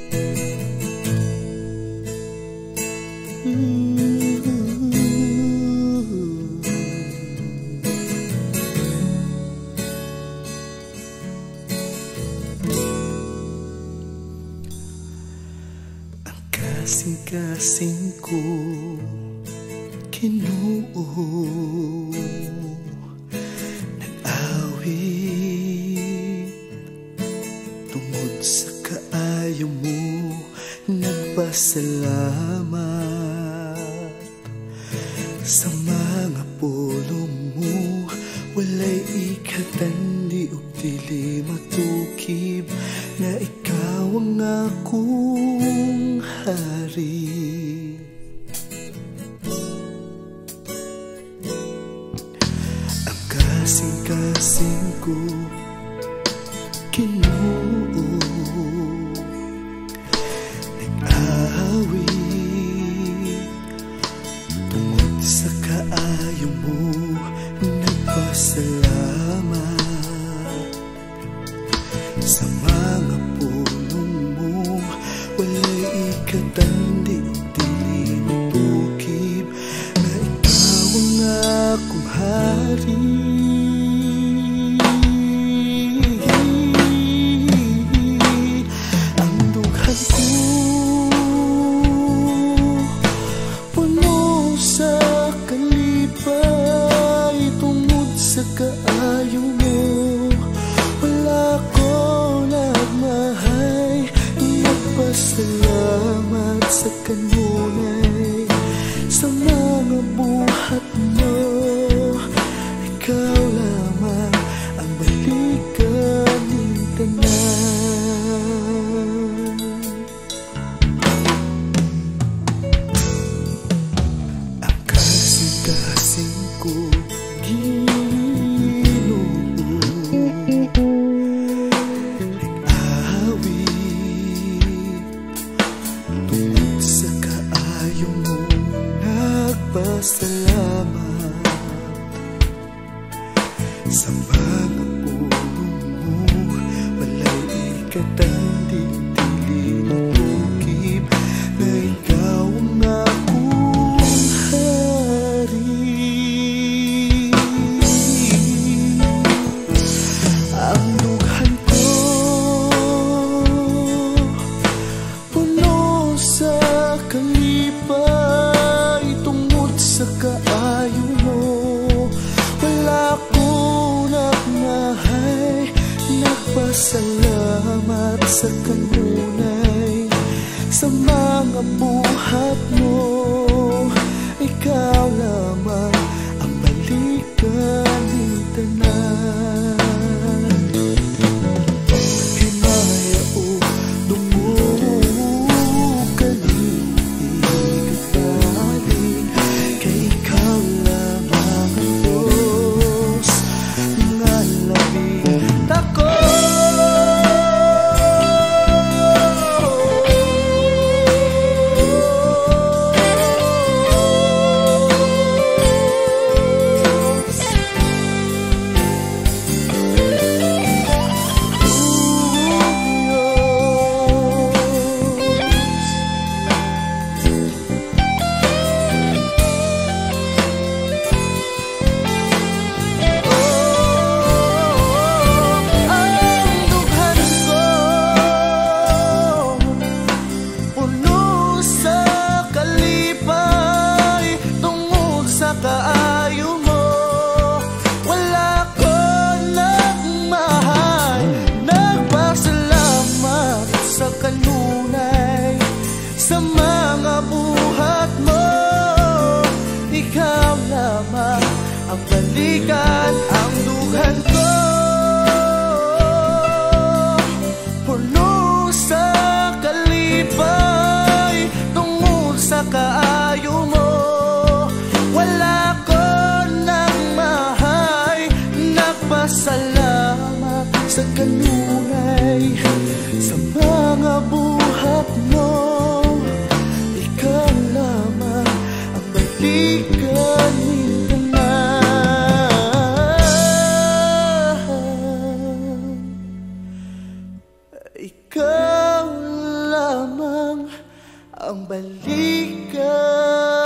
Kasing-kasing ko Ginoo, nag-awit tungod sa kaayo mo, nagpasalamat sa mga pulong mo. Walay ikatandi ug dili matukib na ikaw ang akong hari. Ang kasing-kasing ko Ginoo, nag-awit tungod sa kaayo mo, nagpasalamat sa mga pulong mo. Walay ikatandi ug dili matukib na ikaw ang akong hari. Ang dughan ko puno sa kalipay tungod sa kaayo mo. Wala ko nagmahay, nagpasalamat sa kanunay sa mga buhat mo. Ikaw lamang ang balikan ng tanan. Ang kasing-kasing ko Ginoo, nag-awit tungod sa kaayo mo, nagpasalamat sa mga pulong mo. Walay ikatandi dili matukib na ikaw ang akong hari. Ang dughan ko puno sa kalipay tungod sa kaayo mo. Wala ko nagmahay, nagpasalamat sa kanunay sa mga buhat mo. Ikaw lamang ang balikan ng tanan. Himaya o dumukali ikatali, kay ikaw lamang ang Diyos nga labing tako. Sa mga buhat mo, ikaw lamang ang balikan. Ang dughan ko puno sa kalipay tungod sa kaayo mo. Wala ko nagmahay, nagpasalamat sa kanunay sa mga buhat mo. Ikaw lamang ang balikan ng tanan. Ikaw lamang ang balikan.